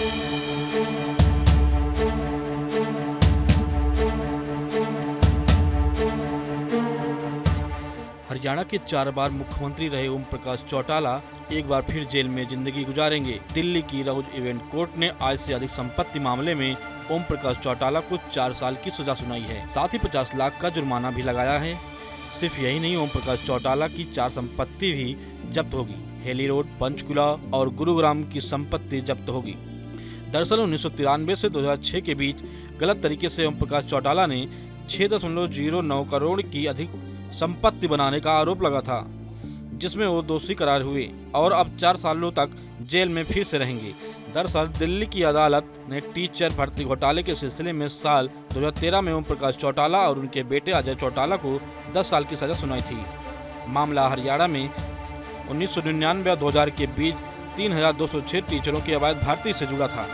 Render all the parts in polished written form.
हरियाणा के 4 बार मुख्यमंत्री रहे ओम प्रकाश चौटाला एक बार फिर जेल में जिंदगी गुजारेंगे। दिल्ली की राउज इवेंट कोर्ट ने आय से अधिक संपत्ति मामले में ओम प्रकाश चौटाला को 4 साल की सजा सुनाई है। साथ ही 50 लाख का जुर्माना भी लगाया है। सिर्फ यही नहीं, ओम प्रकाश चौटाला की 4 संपत्ति भी जब्त होगी। हेली रोड, पंचकुला और गुरुग्राम की संपत्ति जब्त होगी। दरअसल 1993 से 2006 के बीच गलत तरीके से ओम प्रकाश चौटाला ने 6.09 करोड़ की अधिक संपत्ति बनाने का आरोप लगा था, जिसमें वो दोषी करार हुए और अब 4 सालों तक जेल में फिर से रहेंगे। दरअसल दिल्ली की अदालत ने टीचर भर्ती घोटाले के सिलसिले में साल 2013 में ओम प्रकाश चौटाला और उनके बेटे अजय चौटाला को 10 साल की सजा सुनाई थी। मामला हरियाणा में 1999 और 2000 के बीच 3206 टीचरों की अवैध भर्ती से जुड़ा था।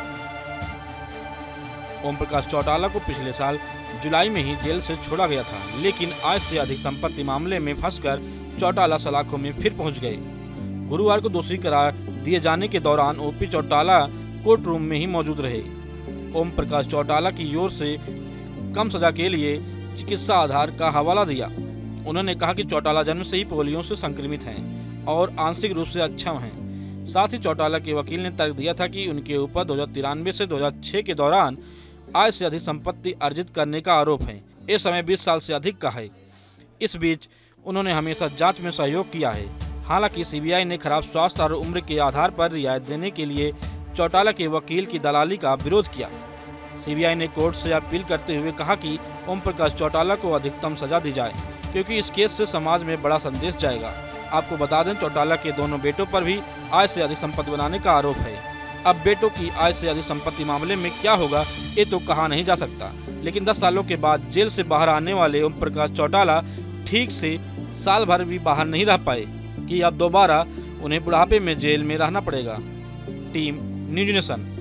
ओम प्रकाश चौटाला को पिछले साल जुलाई में ही जेल से छोड़ा गया था, लेकिन आय से अधिक संपत्ति मामले में फंसकर चौटाला सलाखों में फिर पहुंच गए। गुरुवार को दोषी करार दिए जाने के दौरान ओपी चौटाला कोर्ट रूम में ही मौजूद रहे। ओम प्रकाश चौटाला की ओर से कम सजा के लिए चिकित्सा आधार का हवाला दिया। उन्होंने कहा कि चौटाला जन्म से ही पोलियो से संक्रमित हैं और आंशिक रूप से अक्षम हैं। साथ ही चौटाला के वकील ने तर्क दिया था कि उनके ऊपर 2093 से 2006 के दौरान आय से अधिक संपत्ति अर्जित करने का आरोप है। ये समय 20 साल से अधिक का है। इस बीच उन्होंने हमेशा जांच में सहयोग किया है। हालांकि सीबीआई ने खराब स्वास्थ्य और उम्र के आधार पर रियायत देने के लिए चौटाला के वकील की दलाली का विरोध किया। सीबीआई ने कोर्ट से अपील करते हुए कहा कि ओम प्रकाश चौटाला को अधिकतम सजा दी जाए, क्योंकि इस केस से समाज में बड़ा संदेश जाएगा। आपको बता दें, चौटाला के दोनों बेटों पर भी आय से अधिक संपत्ति बनाने का आरोप है। अब बेटों की आय से अधिक संपत्ति मामले में क्या होगा, ये तो कहा नहीं जा सकता। लेकिन 10 सालों के बाद जेल से बाहर आने वाले ओम प्रकाश चौटाला ठीक से साल भर भी बाहर नहीं रह पाए कि अब दोबारा उन्हें बुढ़ापे में जेल में रहना पड़ेगा। Team News nation.